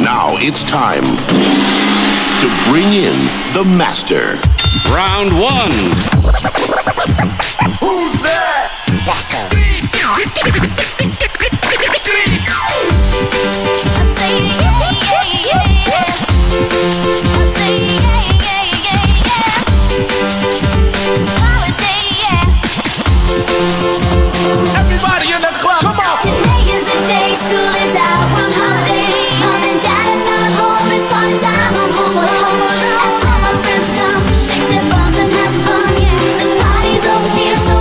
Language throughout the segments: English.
Now it's time to bring in the master. Round one. Who's that? Everybody in the club, come on! Today is the day, school is out, we're on holiday. Mom and dad are not home, it's party time, I'm home alone. As all my friends come, shake their bums and have some fun. The party's over here, so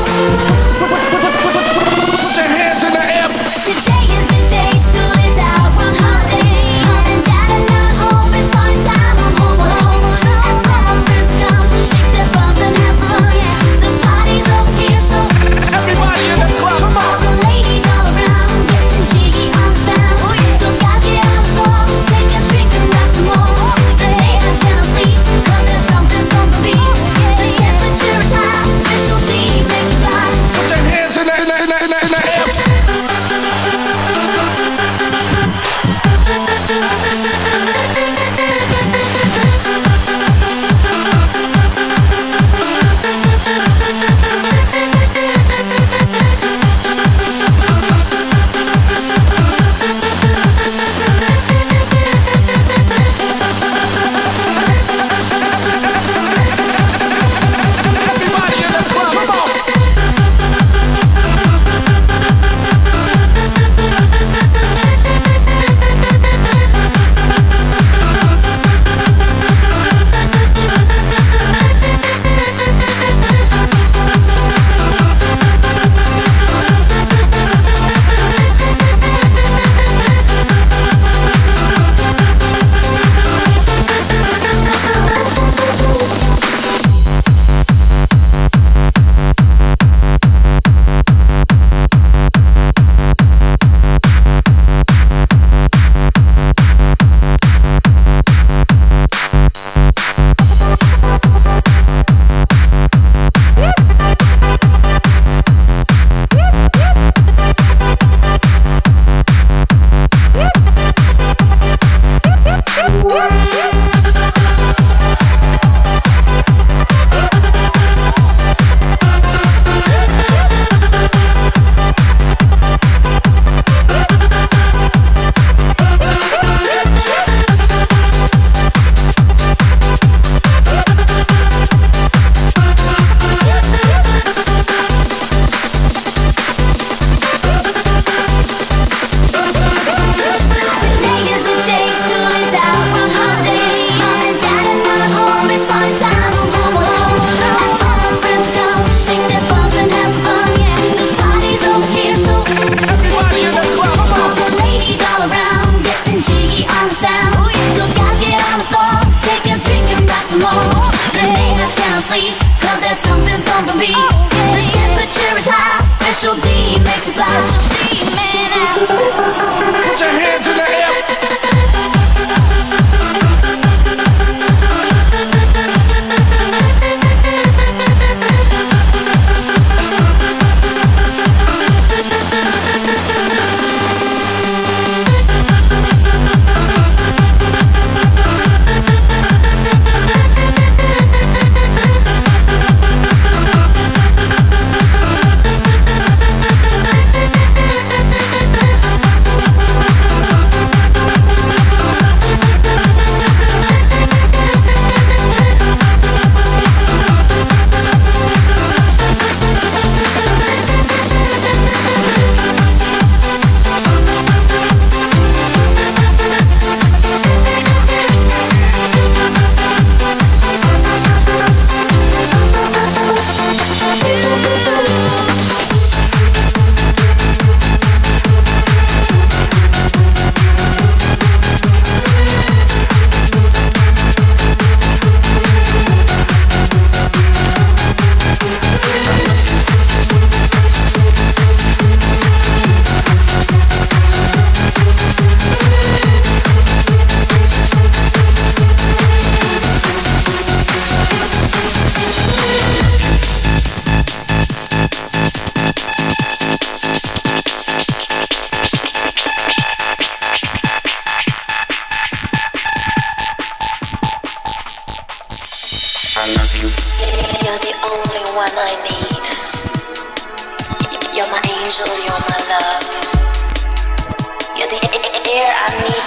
Put your hands in the air. today is the day, school is out, we're on holiday. Mom and dad are not home, it's party time, I'm home alone. As all my friends come, shake their bums and have some fun. The party's over here, so Everybody in the club, come all on! the ladies all around, getting jiggy on the sound. So guys get on the floor, take a drink and rock some more. The haters can't sleep, 'cause there's something from the beat. The temperature is high, special D makes you fly. Put your hands in the air. Everybody in the club, come on! Today is the day, school is out, we're on holiday. Mom and dad are not home, it's party time, I'm home alone. As all my friends come, shake their bums and have some fun. The party's over here, so Everybody in the club, come all on! the ladies all around, getting jiggy on the sound. So guys get on the floor, take a drink and rock some more. The haters can't sleep, 'cause there's something from the beat. The temperature is high, special D makes you fly. Put your hands in the air.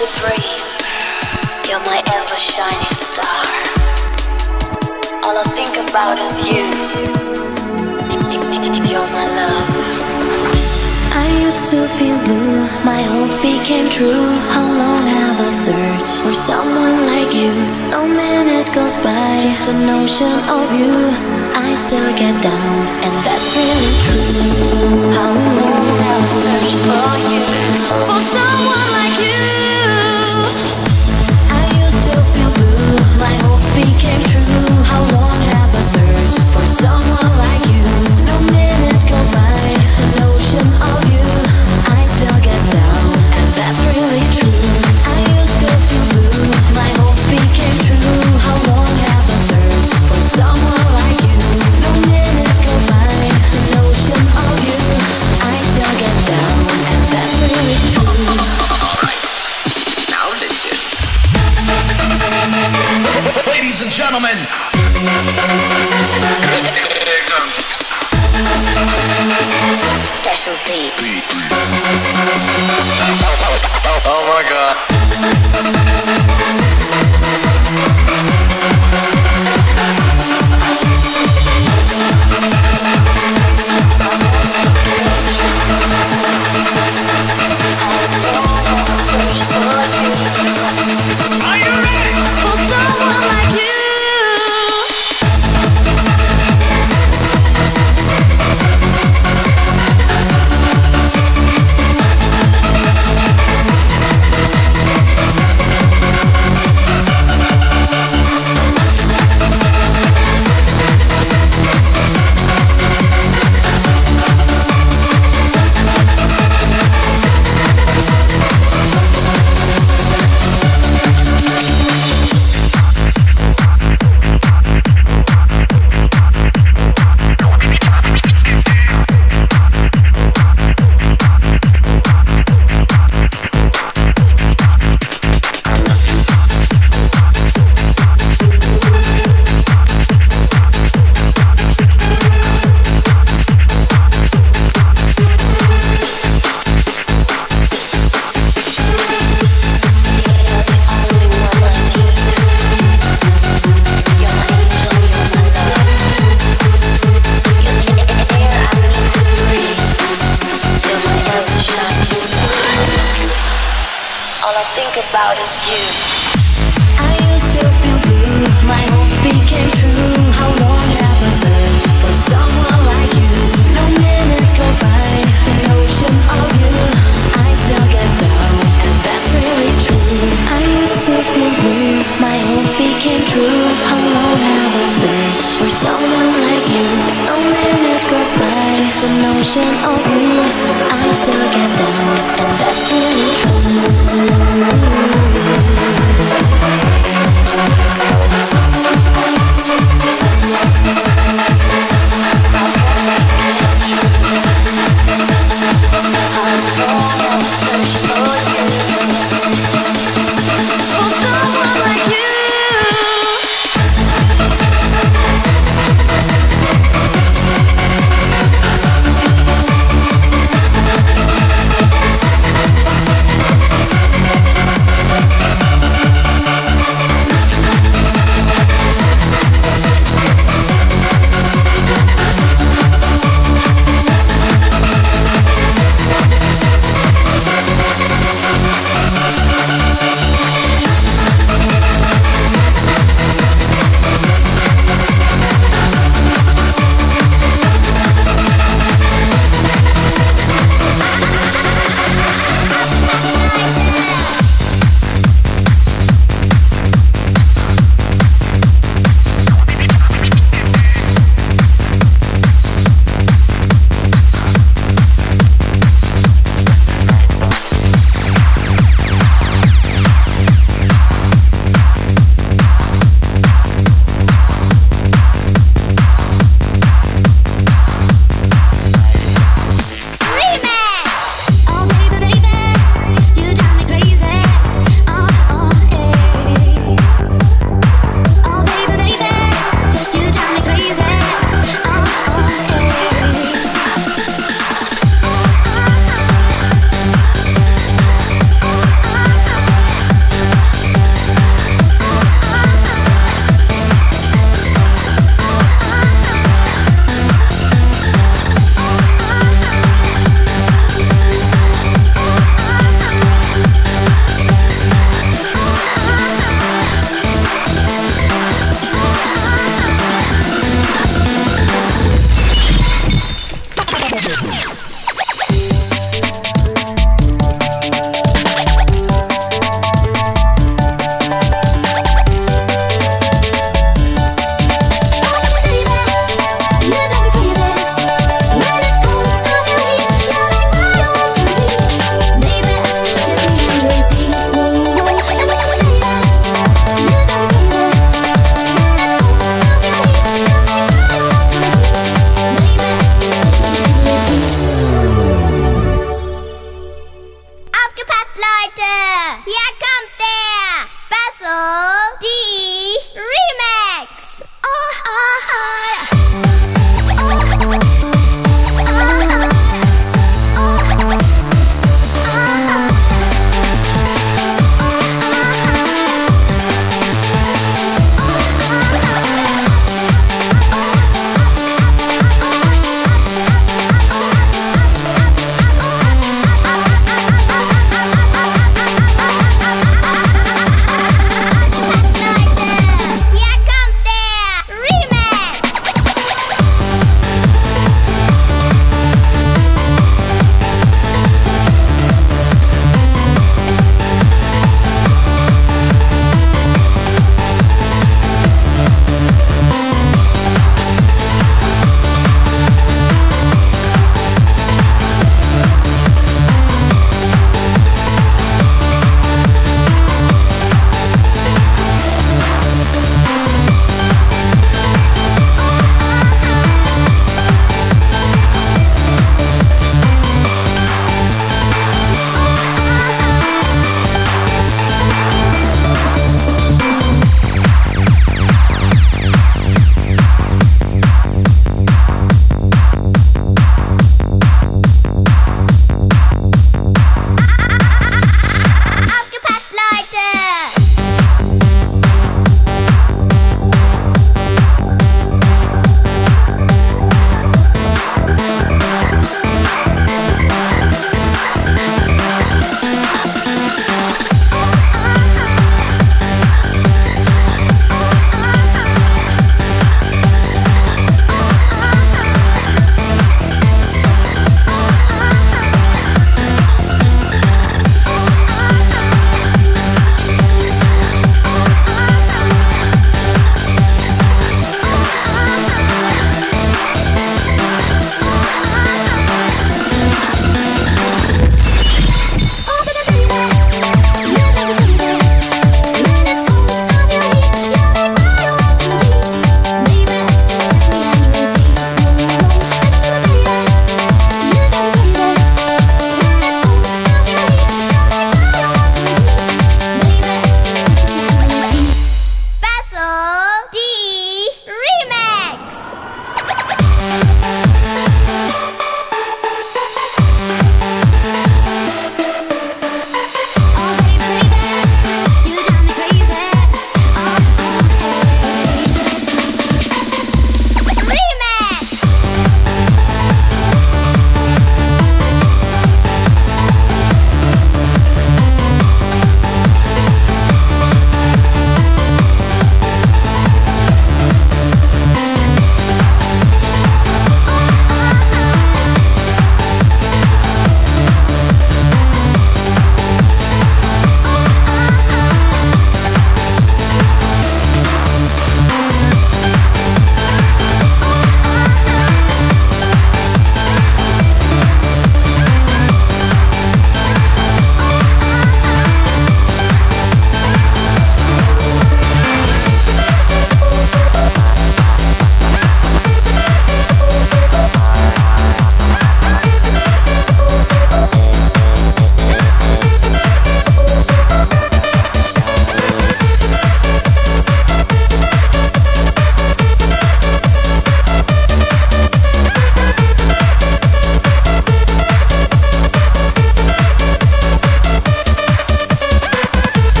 to breathe. You're my ever shining star. All I think about is you. You're my love. I used to feel blue, my hopes became true. How long have I searched for someone like you? No minute goes by, just a notion of you. I still get down, and that's really true. How long have I searched for you? For someone like you. I used to feel blue, my hopes became true. How long have I searched for someone like you? No minute goes by, just a notion of you. I still get down, and that's really true. I used to feel blue, my hopes became true. How long have I searched for someone like you? No minute goes by, just a notion of you. I still get down, and that's really true. Now listen. Ladies and gentlemen. Here it comes. Special beat. Oh my God. Are you ready for someone like you? All I think about is you. I used to feel blue, my hopes became true. How long have I searched for someone like you? No minute goes by, just the notion of you. I still get down, and that's really true. I used to feel blue, my hopes became true. How long have I searched for someone like you? No minute goes by, just the notion of you. I still get down, and that's really true.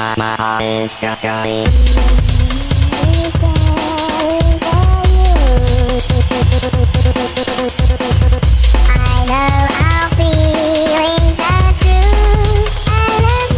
my heart is got I know our feelings are true. I love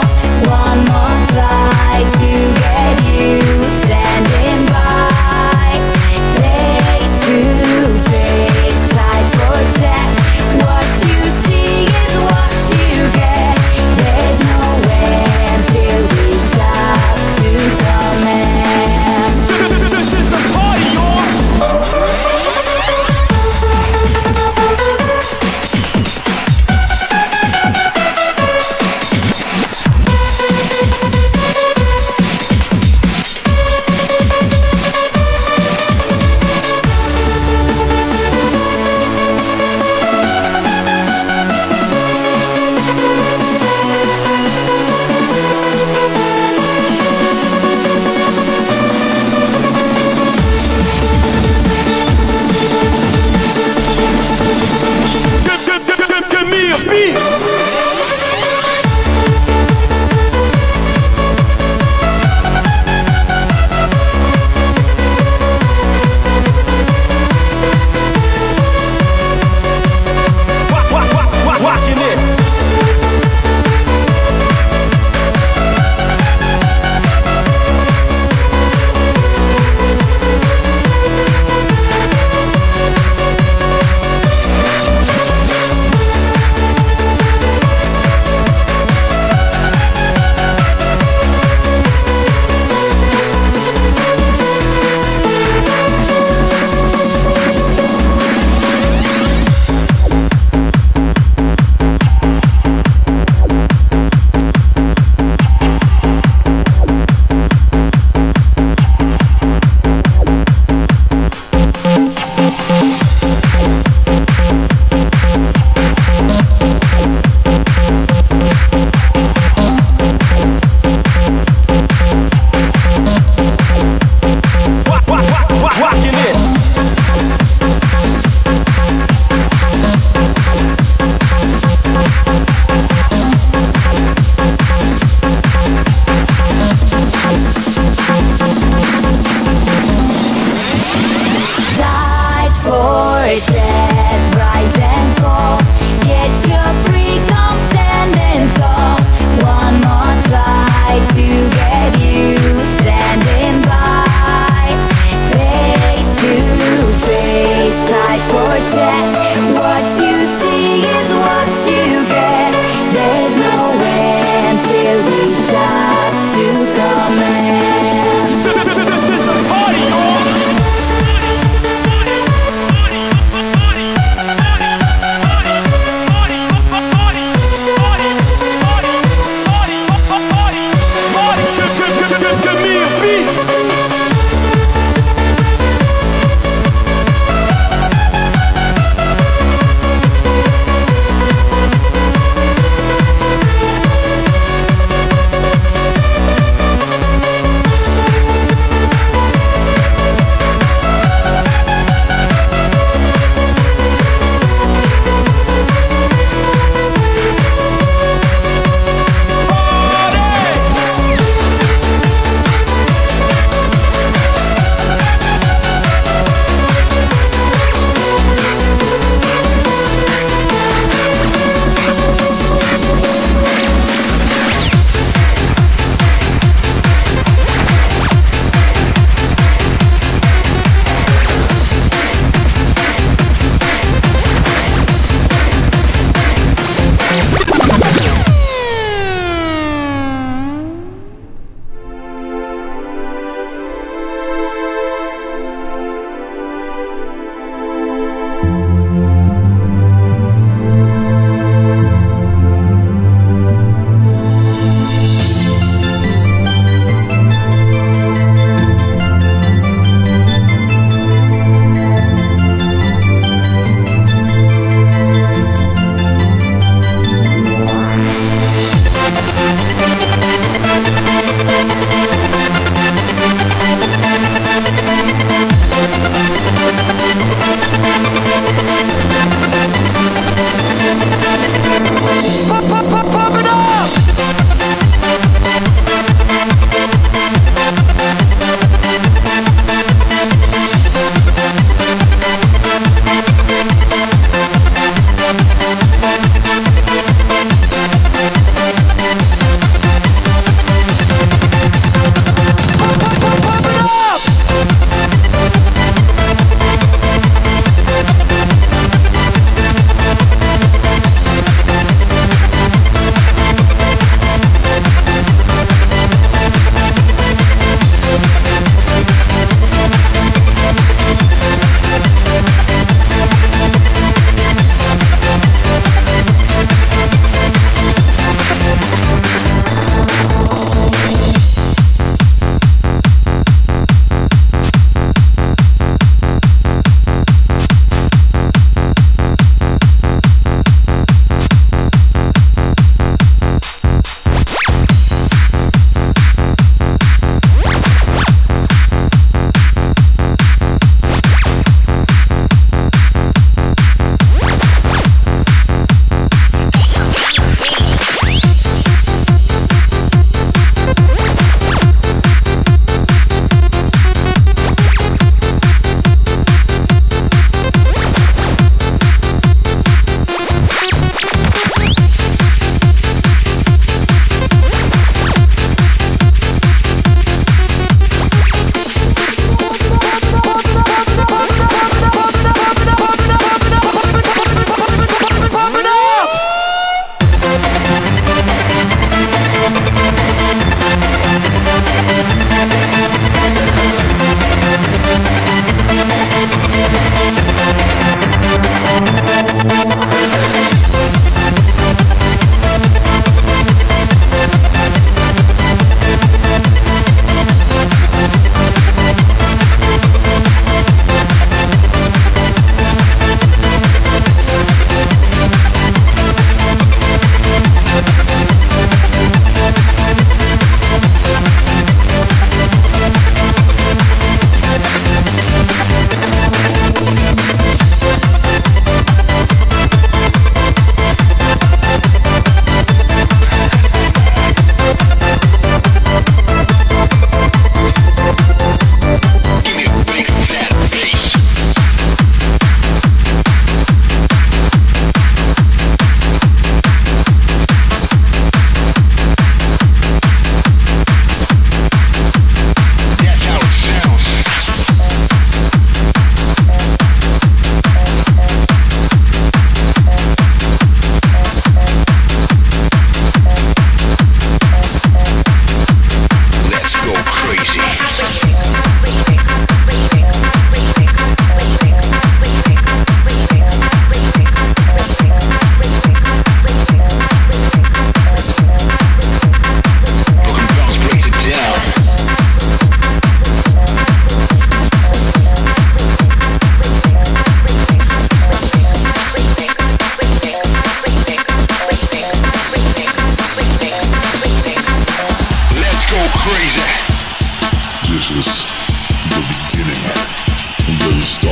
Standing by. death, rise and fall. Get your freak on standing tall. One more try to get you standing by. Face to face, tied for death. What you see is what you get. There's no end till we stop to command. This is a party, y'all.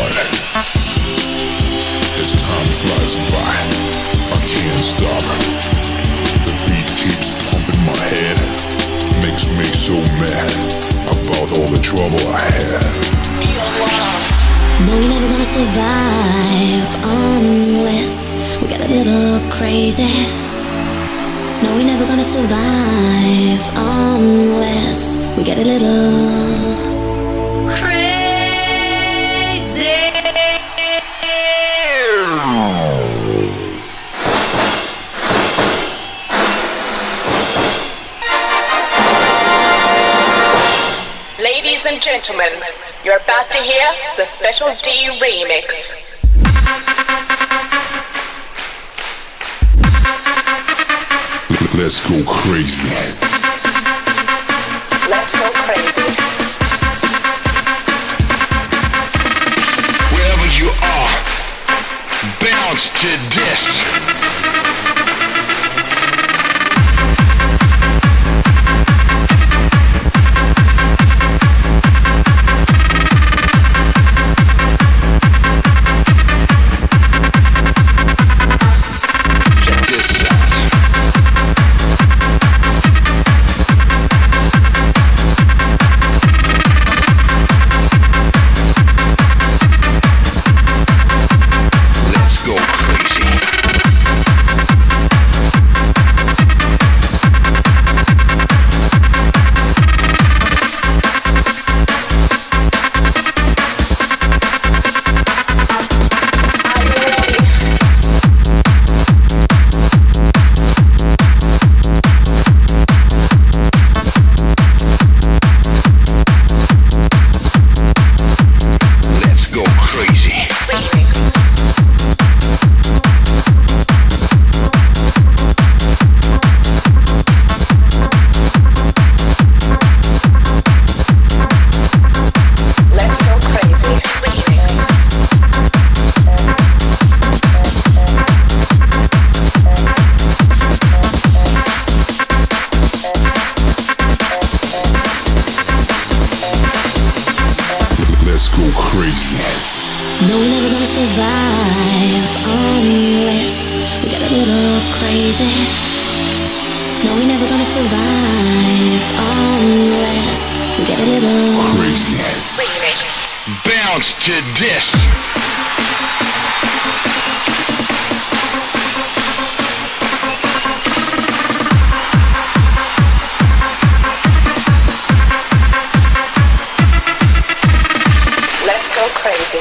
heart. As time flies by, I can't stop. The beat keeps pumping my head, makes me so mad about all the trouble I had. No, we're never gonna survive unless we get a little crazy. No, we're never gonna survive unless we get a little crazy. Ladies and gentlemen, you're about to hear the Special D remix. Let's go crazy. Let's go crazy. Wherever you are, bounce to this. No, we're never gonna survive unless we get a little crazy. No, we're never gonna survive unless we get a little crazy. Bounce to this. Let's go crazy.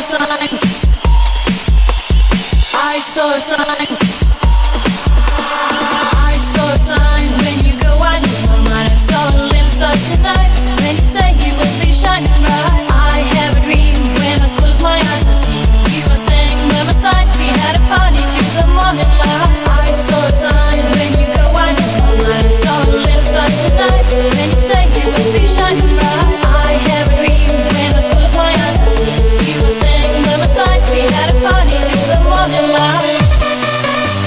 Morning light.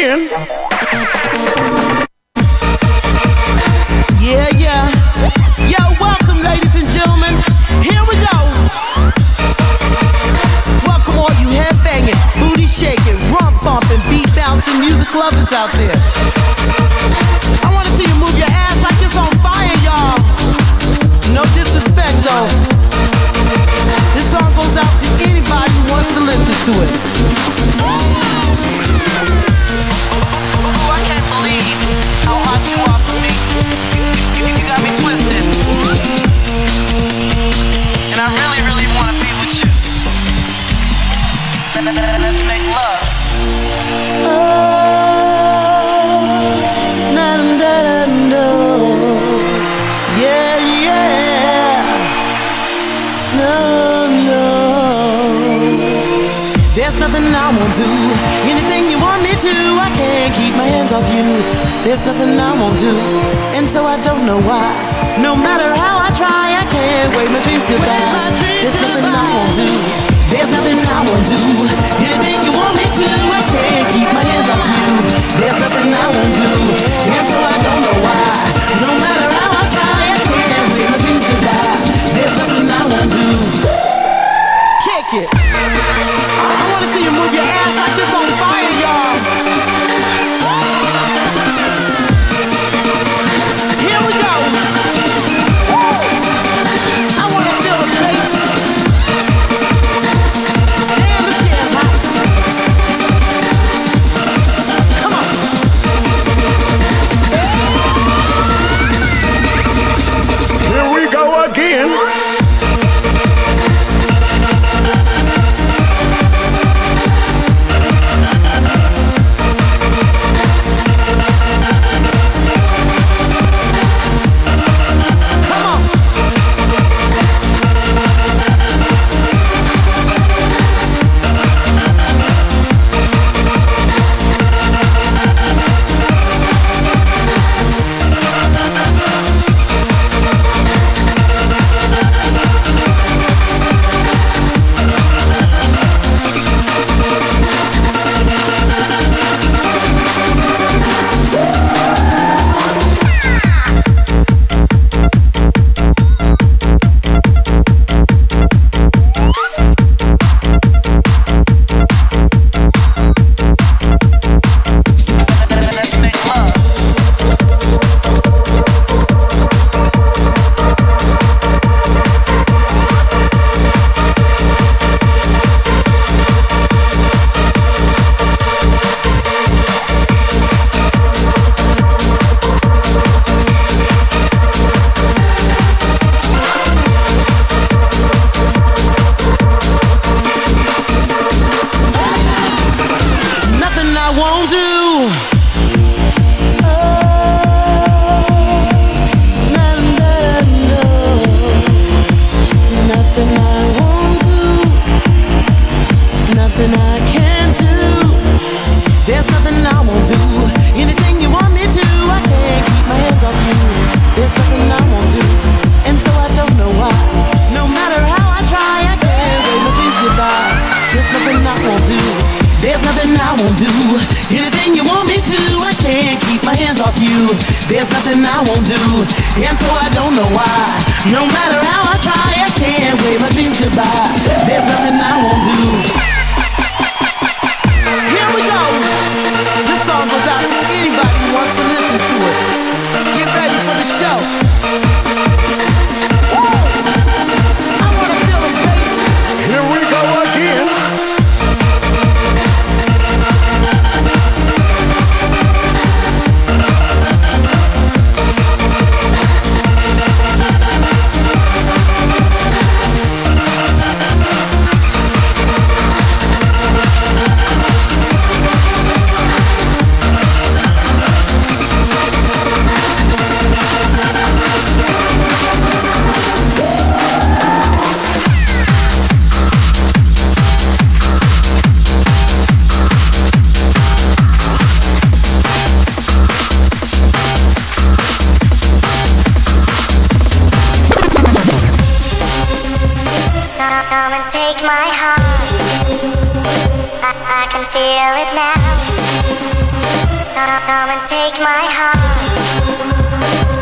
again. Yeah, yeah. Yo, welcome, ladies and gentlemen. Here we go. Welcome all you headbanging, booty shaking, rump bumping, beat bouncing music lovers out there. I want to see you move your ass like it's on fire, y'all. No disrespect, though. This song goes out to anybody who wants to listen to it. I can't believe how hot you are for me. You got me twisted. And I really, really want to be with you. Let's make love. Yeah, yeah. No. There's nothing I won't do. Anything you want me to, I can't keep my hands off you. There's nothing I won't do, and so I don't know why. No matter how I try, I can't wave my dreams goodbye. There's nothing I won't do. There's nothing I won't do. Anything you want me to, I can't keep my hands off you. There's nothing I won't do, and so I don't know why. No matter how I try, I can't wave my dreams goodbye. There's nothing I won't do. Kick it. I wanna see you move your ass like it's on fire, y'all. Here we go. Woo! I wanna feel the bass. Damn, it's getting hot. Come on. Here we go again. There's nothing I won't do, and so I don't know why. No matter how I try, I can't wave my dreams goodbye. There's nothing I won't do. Here we go. This song goes out to anybody who wants to listen to it. Get ready for the show. Woo! I wanna feel the bass. Here we go again. Come and take my heart. I can feel it now. Come and take my heart.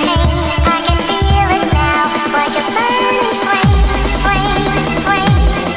Flame.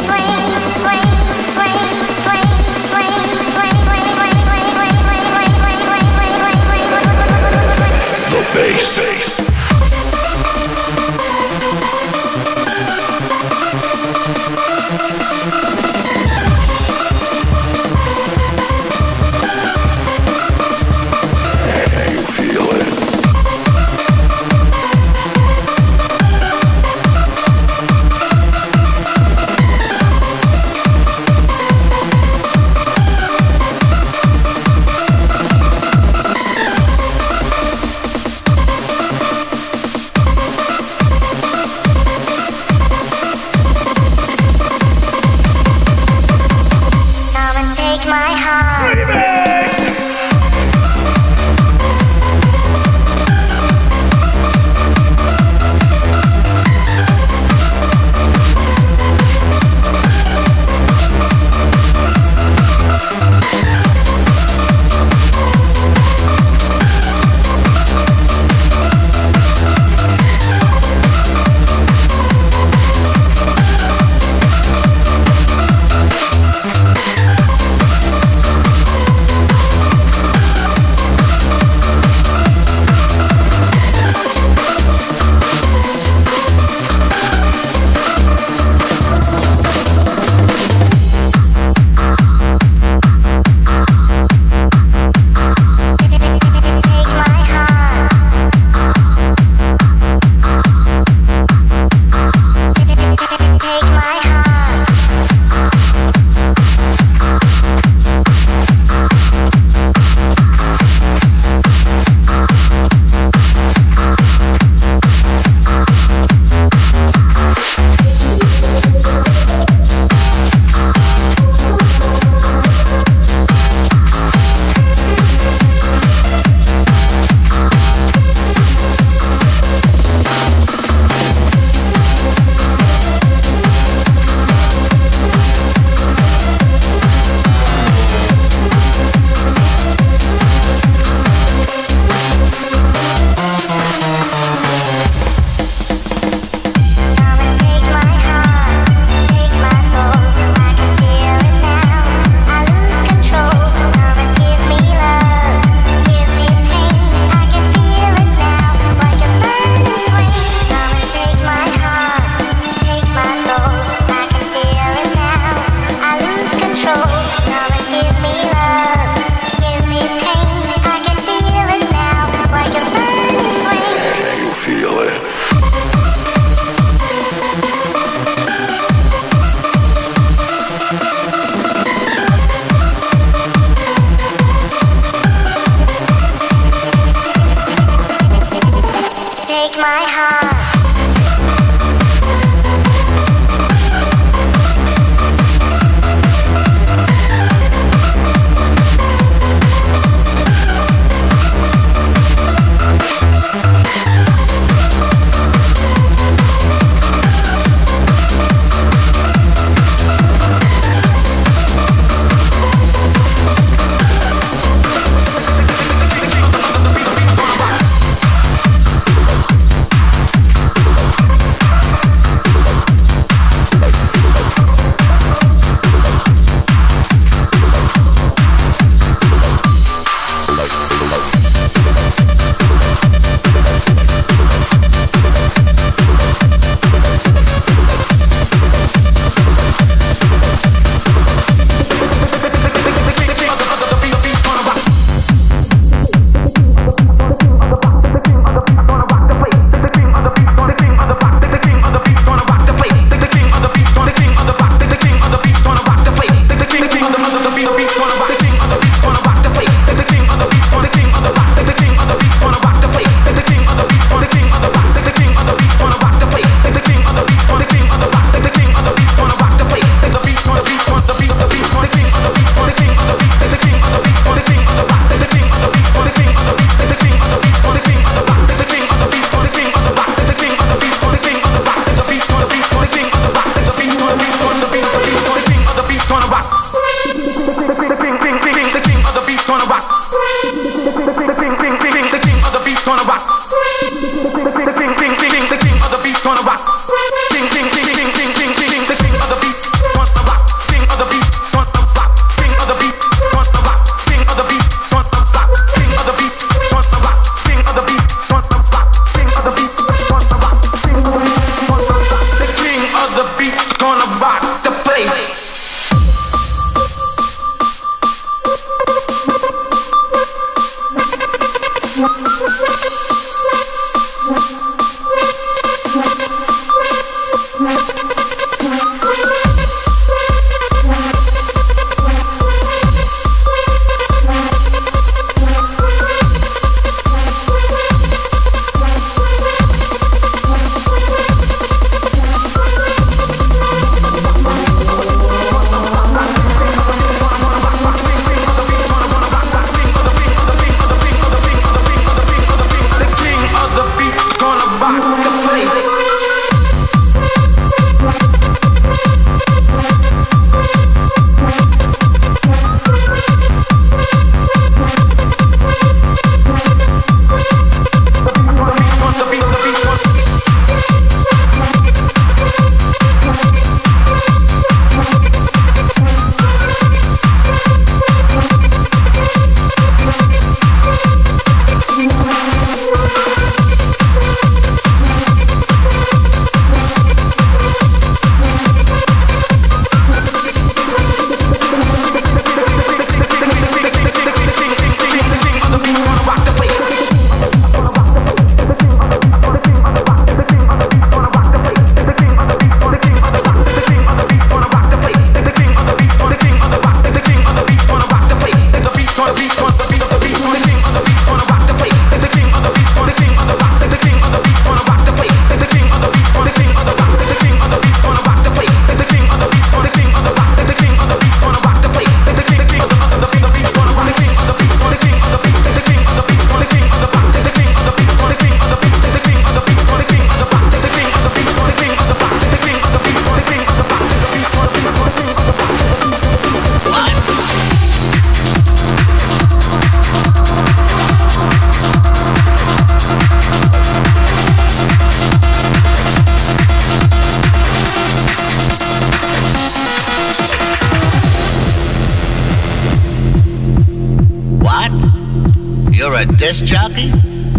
a disc jockey?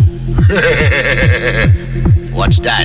What's that?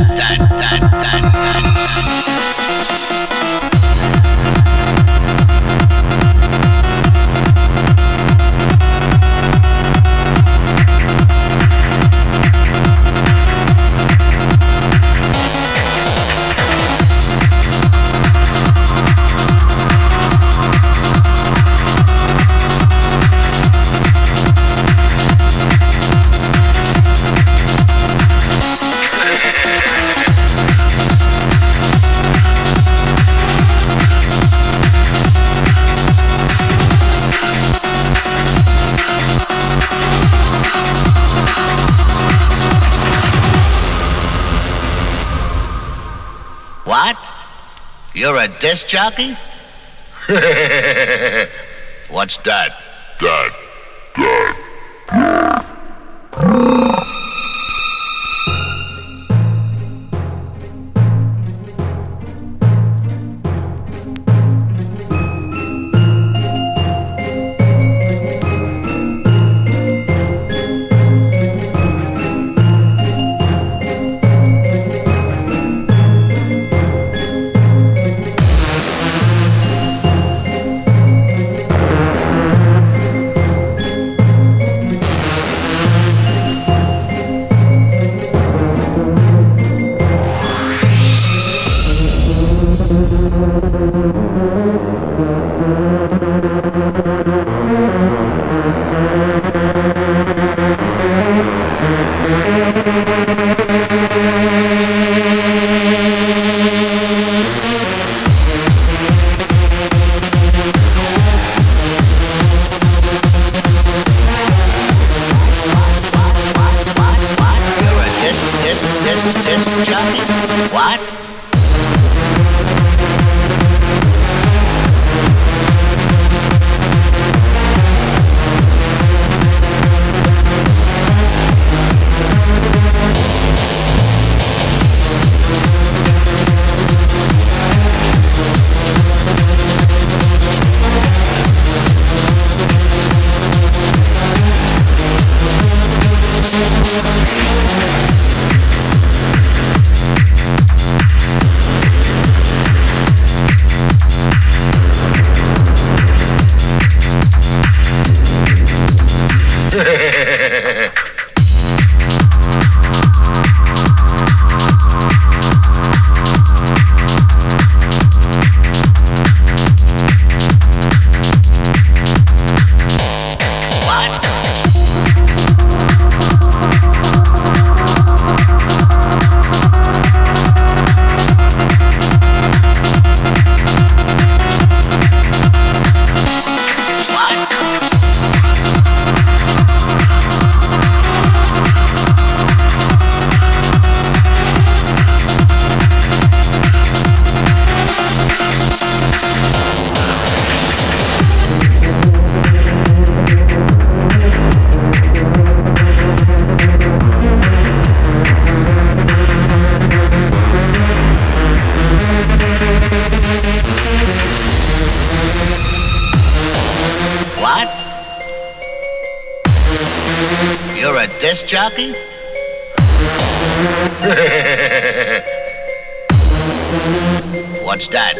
What? You're a disc jockey? What's that? What? test jockey? What's that?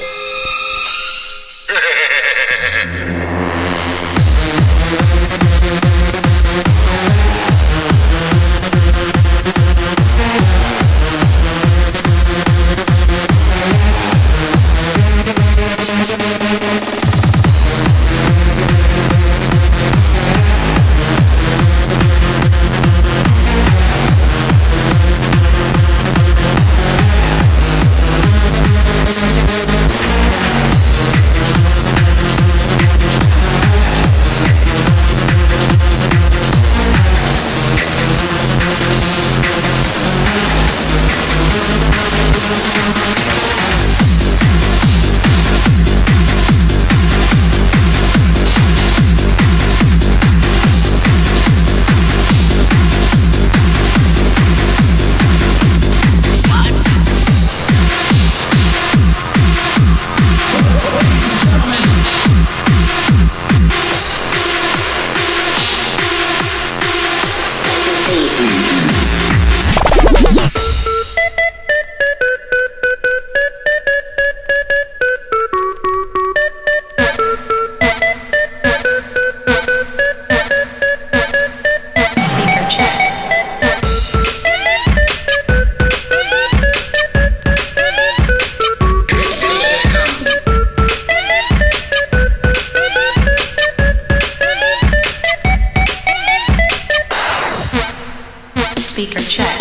Speaker check.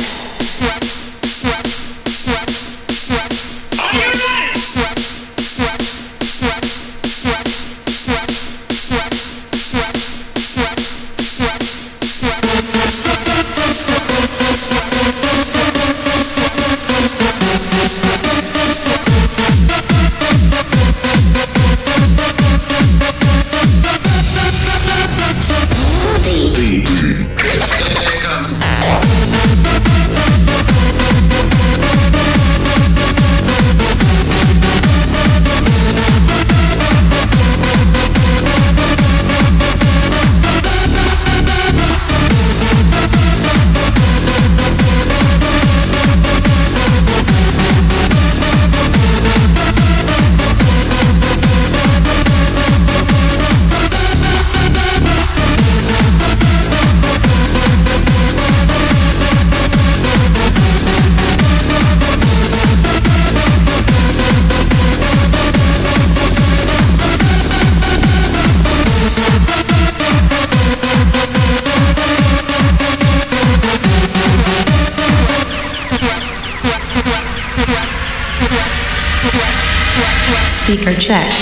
Speaker check.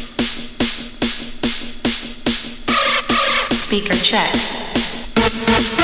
Speaker check.